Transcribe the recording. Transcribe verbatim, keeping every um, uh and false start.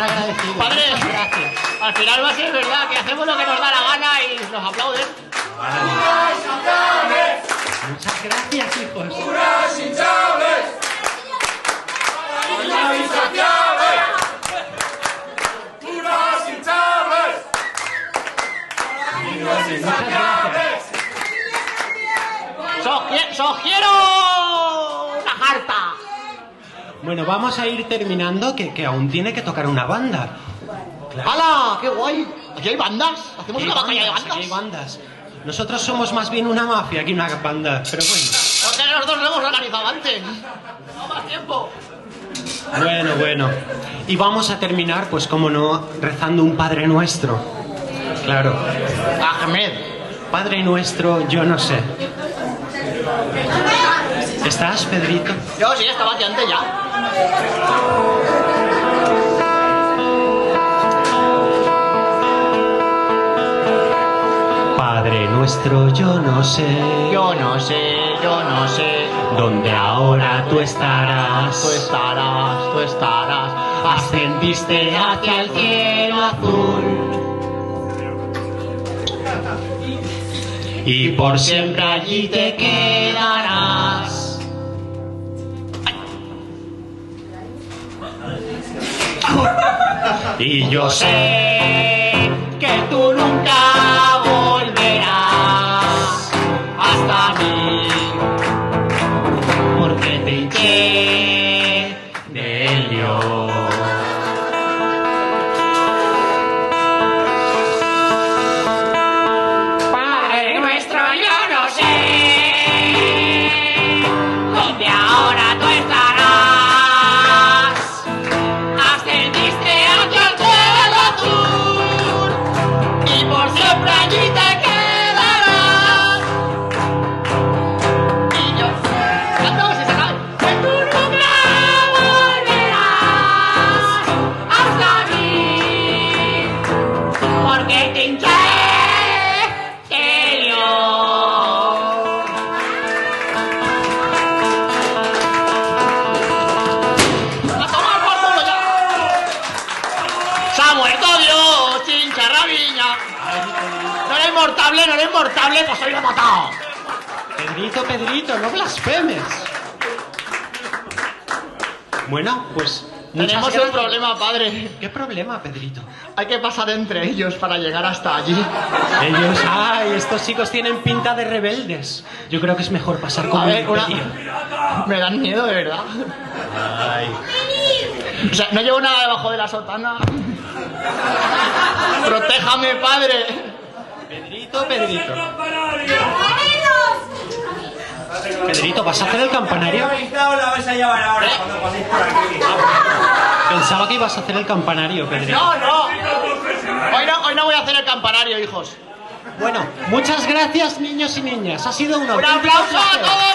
estar agradecido. Padre, gracias. Al final va a ser verdad que hacemos lo que nos da la gana y nos aplauden. Muchas gracias, hijos. ¡Puras hinchables! ¡Puras insaciables! ¡Puras hinchables! ¡Puras insaciables! ¡Sogiero! ¡Una jarta! Bueno, vamos a ir terminando, que, que aún tiene que tocar una banda. Claro. ¡Hala! ¡Qué guay! ¿Aquí hay bandas? ¿Hacemos Aquí una hay batalla de bandas, bandas? aquí hay bandas. Nosotros somos más bien una mafia que una banda, pero bueno. Porque nosotros lo hemos organizado antes. No más tiempo. Bueno, bueno. Y vamos a terminar, pues como no, rezando un Padre Nuestro. Claro. Ahmed. Padre Nuestro, yo no sé. ¿Estás, Pedrito? Yo sí, estaba aquí antes ya. Padre Nuestro, yo no sé. Yo no sé, yo no sé. ¿Dónde ahora tú estarás? Tú estarás, tú estarás. Ascendiste hacia el cielo azul. Y por siempre allí te quedarás. Y yo sé que tú nunca volverás hasta mí, porque te hinché de helio. Padre nuestro, yo no sé dónde ahora tú estarás. Ascendiste hacia el cielo azul y por siempre allí te quedarás. Y yo. ¿Cuánto se saca? Que tú nunca volverás hasta mí, porque te hinché de helio. ¡A tomar por culo ya! ¡Se ha muerto Dios! ¡Chincharrabiña! No era inmortable, no era inmortable, pues hoy lo he matado. Pedrito, Pedrito, no blasfemes. Bueno, pues muchas Tenemos un gracias. problema, padre. ¿Qué problema, Pedrito? Hay que pasar entre ellos para llegar hasta allí. Ellos, ay, estos chicos tienen pinta de rebeldes. Yo creo que es mejor pasar con A ver, una... tío. Me dan miedo, de verdad. Ay. O sea, no llevo nada debajo de la sotana. Protéjame, padre. Pedrito, Pedrito. Pedrito, ¿vas a hacer el campanario? la vais a llevar ahora cuando paséis por aquí? Pensaba que ibas a hacer el campanario, Pedrito. No, no. Hoy no, hoy no voy a hacer el campanario, hijos. Bueno, muchas gracias, niños y niñas. Ha sido un ¡Un auténtico aplauso a placer. todos!